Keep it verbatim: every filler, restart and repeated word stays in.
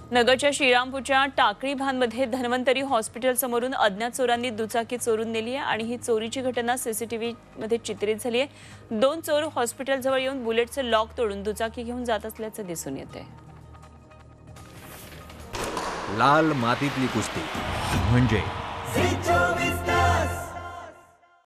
नगरच्या श्रीरामपूरच्या टाकळी भानमध्ये धन्वंतरी हॉस्पिटल समोरून अज्ञात चोरांनी दुचाकी चोरून नेली आहे आणि ही चोरीची घटना सीसीटीव्ही मध्ये चित्रित झाली आहे। दोन चोर हॉस्पिटल जवळ येऊन बुलेटचं लॉक तोडून दुचाकी घेऊन जात असल्याचं दिसून येते। लाल मातीतली कुस्ती म्हणजे